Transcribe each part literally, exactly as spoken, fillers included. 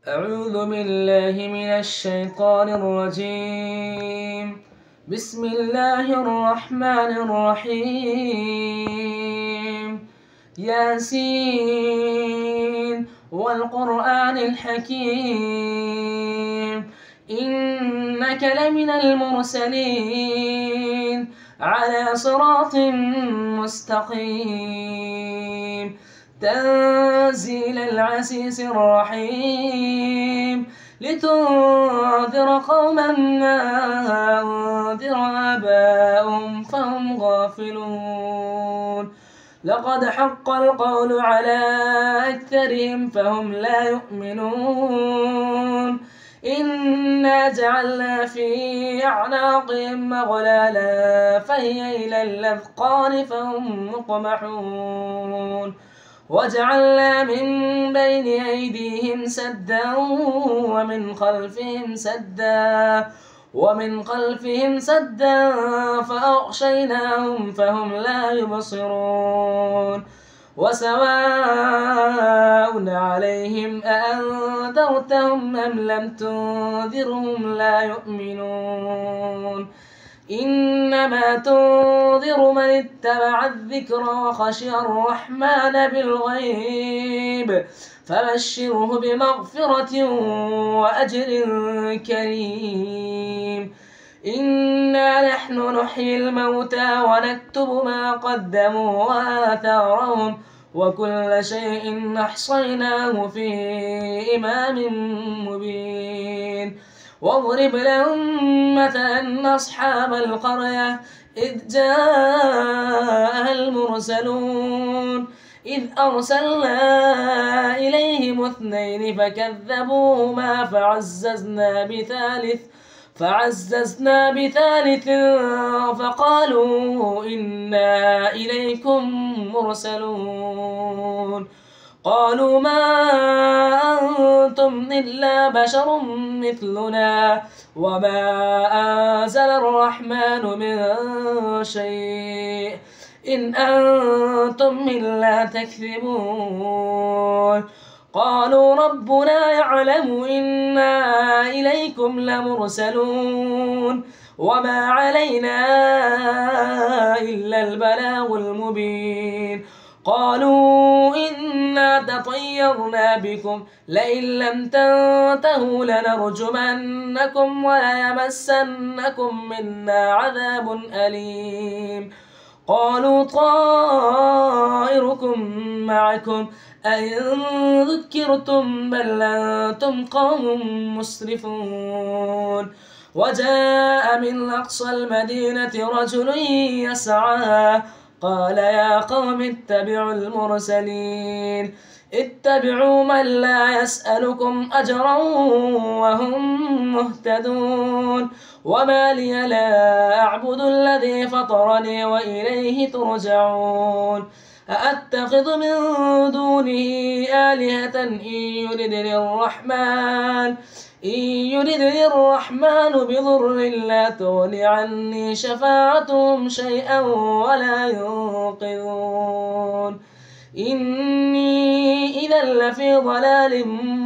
أعوذ بالله من الشيطان الرجيم. بسم الله الرحمن الرحيم. ياسين والقرآن الحكيم إنك لمن المرسلين على صراط مستقيم تنزيل العزيز الرحيم لتنذر قوما ما أنذر آباؤهم فهم غافلون لقد حق القول على أكثرهم فهم لا يؤمنون إنا جعلنا في أعناقهم أغلالا فهي إلى الأذقان فهم مقمحون وجعلنا من بين أيديهم سدا ومن خلفهم سدا ومن خلفهم سدا فأغشيناهم فهم لا يبصرون وسواء عليهم أأنذرتهم أم لم تنذرهم لا يؤمنون إنما تنذر من اتبع الذكر وخشي الرحمن بالغيب فبشره بمغفرة وأجر كريم إنا نحن نحيي الموتى ونكتب ما قدموا وآثارهم وكل شيء أحصيناه في إمام مبين واضرب لهم مثلا أصحاب القرية إذ جاءها المرسلون إذ أرسلنا إليهم اثنين فكذبوهما فعززنا بثالث فعززنا بثالث فقالوا إنا إليكم مرسلون قالوا ما أنتم إلا بشر مثلنا وما أنزل الرحمن من شيء إن أنتم إلا تكذبون قالوا ربنا يعلم إنا إليكم لمرسلون وما علينا إلا البلاغ المبين قالوا إنا تطيرنا بكم لئن لم تنتهوا لنرجمنكم وليمسنكم منا عذاب أليم قالوا طائركم معكم أئن ذكرتم بل أنتم قوم مسرفون وجاء من أقصى المدينة رجل يسعى قال يا قوم اتبعوا المرسلين اتبعوا من لا يسألكم أجرا وهم مهتدون وما لي لا أعبد الذي فطرني وإليه ترجعون أأتخذ من دونه آلهة إن يردني الرحمن إن يردني الرحمن بضر لا تغن عني شفاعتهم شيئا ولا ينقذون إني إذا لفي ضلال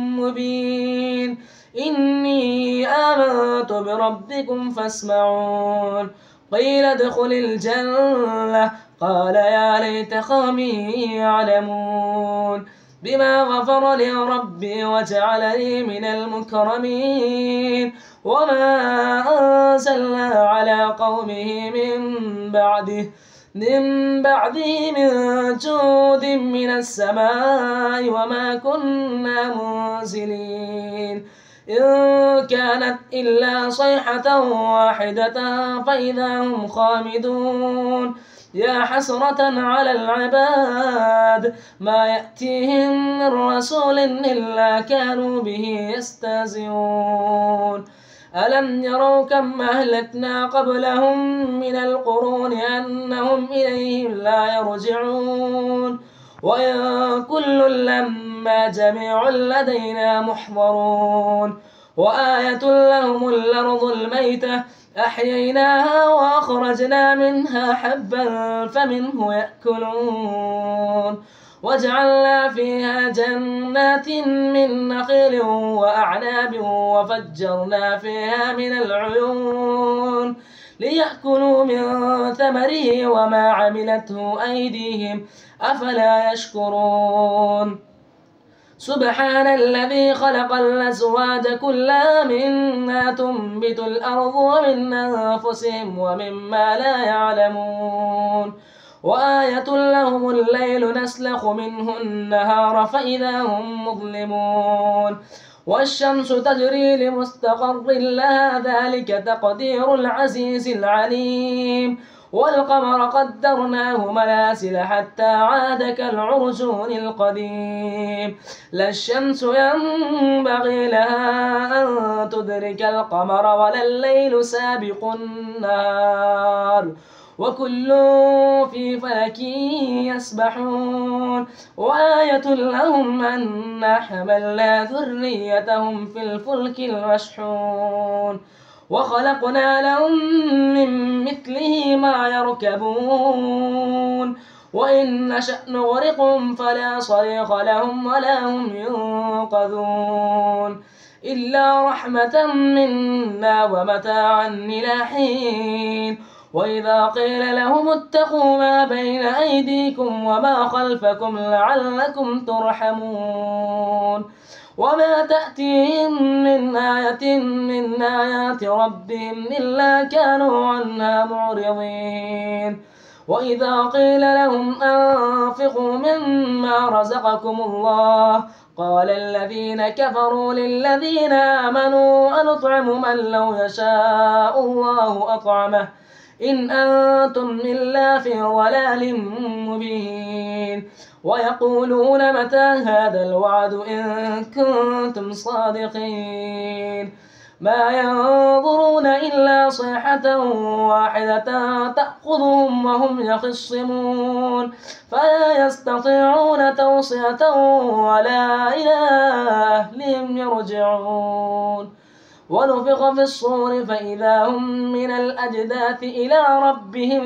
مبين إني آمنت بربكم فاسمعون قيل ادخل الجنة قال يا ليت قومي يعلمون بما غفر لي ربي وجعلني من المكرمين وما أنزلنا على قومه من بعده من بعده من جود من السماء وما كنا منزلين إن كانت إلا صيحة واحدة فإذا هم خامدون يا حسرة على العباد ما يأتيهم من رسول إلا كانوا به يستهزئون ألم يروا كم أهلكنا قبلهم من القرون أنهم إليهم لا يرجعون وإن كل لما جميع لدينا محضرون وآية لهم الأرض الميتة أحييناها وأخرجنا منها حبا فمنه يأكلون وجعلنا فيها جنات من نخيل وأعناب وفجرنا فيها من العيون ليأكلوا من ثمره وما عملته أيديهم أفلا يشكرون سبحان الذي خلق الأزواج كلها مما تنبت الأرض ومن أنفسهم ومما لا يعلمون وآية لهم الليل نسلخ منه النهار فإذا هم مظلمون والشمس تجري لمستقر لها ذلك تقدير العزيز العليم والقمر قدرناه منازل حتى عاد كالعرجون القديم لا الشمس ينبغي لها أن تدرك القمر ولا الليل سابق النهار وكل في فلك يسبحون وآية لهم أنا حملنا ذريتهم في الفلك المشحون وخلقنا لهم من مثله ما يركبون وإن نشأ نغرقهم فلا صريخ لهم ولا هم ينقذون إلا رحمة منا ومتاعا إلى حين وإذا قيل لهم اتقوا ما بين أيديكم وما خلفكم لعلكم ترحمون وما تأتيهم من آية من آيات ربهم إلا كانوا عنها معرضين وإذا قيل لهم أنفقوا مما رزقكم الله قال الذين كفروا للذين آمنوا أنطعم من لو يشاء الله أطعمه إن أنتم إلا في ضلال مبين ويقولون متى هذا الوعد إن كنتم صادقين ما ينظرون إلا صيحة واحدة تأخذهم وهم يخصمون فلا يستطيعون توصية ولا إلى أهلهم يرجعون ونفخ في الصور فإذا هم من الأجداث إلى ربهم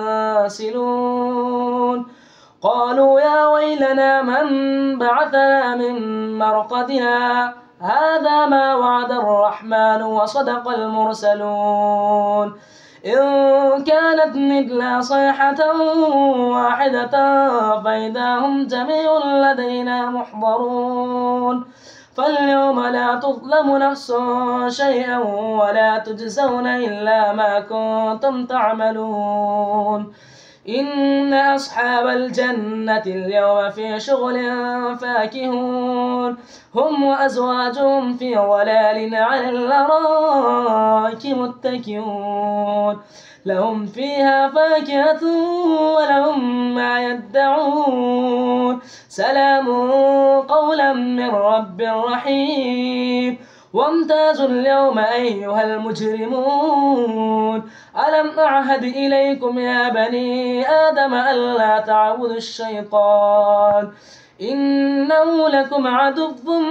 ينسلون قالوا يا ويلنا من بعثنا من مرقدنا هذا ما وعد الرحمن وصدق المرسلون إن كانت إلا صيحة واحدة فإذا هم جميع لدينا محضرون فاليوم لا تظلم نفس شيئا ولا تجزون إلا ما كنتم تعملون إن أصحاب الجنة اليوم في شغل فاكهون هم وأزواجهم في ظلال على الأرائك متكئون لهم فيها فاكهة ولهم ما يدعون سلام قولا من رب رحيم وامتازوا اليوم أيها المجرمون ألم أعهد إليكم يا بني آدم ألا تعبدوا الشيطان إنه لكم عدو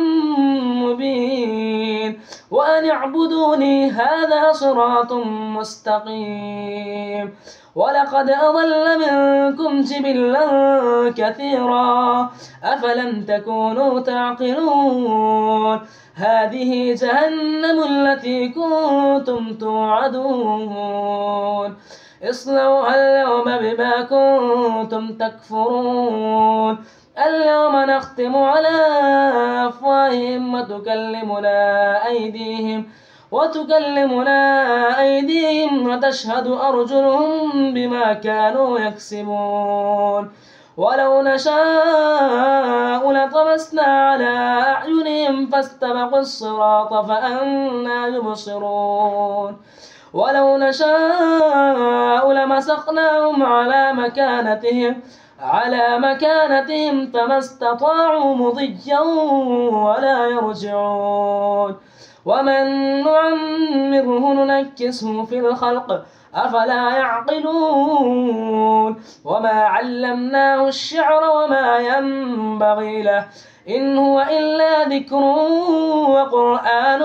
مبين وأن اعبدوني هذا صراط مستقيم ولقد أضل منكم جبلا كثيرا أفلم تكونوا تعقلون هذه جهنم التي كنتم توعدون اصلوها اليوم بما كنتم تكفرون اليوم نختم على أفواههم وتكلمنا أيديهم وتكلمنا أيديهم وتشهد أرجلهم بما كانوا يكسبون ولو نشاء لطمسنا على أعينهم فاستبقوا الصراط فأنى يبصرون ولو نشاء لمسخناهم على مكانتهم على مكانتهم فما استطاعوا مضيا ولا يرجعون ومن نعمره ننكسه في الخلق أفلا يعقلون وما علمناه الشعر وما ينبغي له إن هو إلا ذكر وقرآن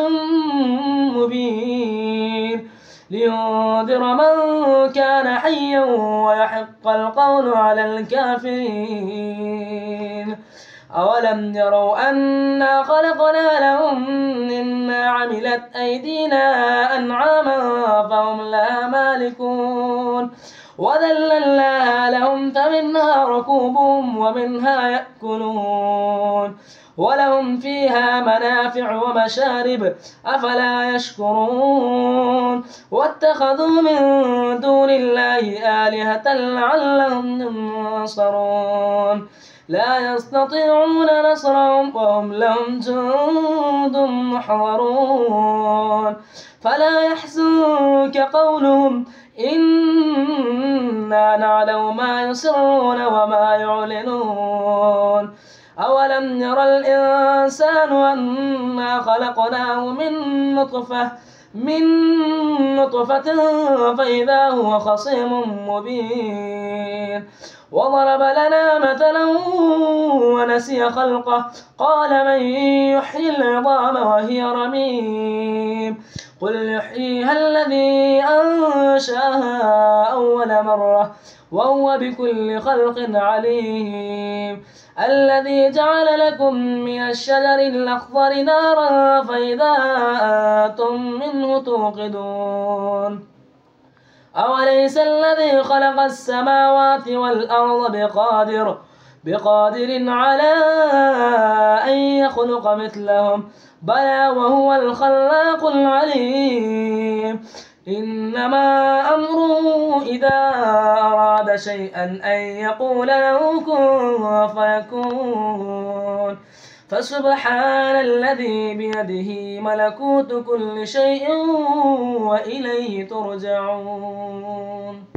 مبين لينذر من كان حيا ويحق القول على الكافرين. أولم يروا أنا خلقنا لهم مما عملت أيدينا أنعاما فهم لها مالكون وذللناها لهم فمنها ركوبهم ومنها يأكلون ولهم فيها منافع ومشارب أفلا يشكرون واتخذوا من دون الله آلهة لعلهم ينصرون لا يستطيعون نصرهم وهم لهم جند محضرون فلا يحزنك قولهم إنا نعلم ما يسرون وما يعلنون أولم ير الإنسان أنا خلقناه من نطفة من نطفة فإذا هو خصيم مبين وضرب لنا مثلا ونسي خلقه قال من يحيي العظام وهي رميم قل يحييها الذي أنشأها أول مرة وهو بكل خلق عليم الذي جعل لكم من الشجر الأخضر نارا فإذا أنتم منه توقدون أوليس الذي خلق السماوات والأرض بقادر بقادر على أن يخلق مثلهم بلى وهو الخلاق العليم إنما أمره إذا أراد شيئا أن يقول له كن فيكون فسبحان الذي بيده ملكوت كل شيء وإليه ترجعون.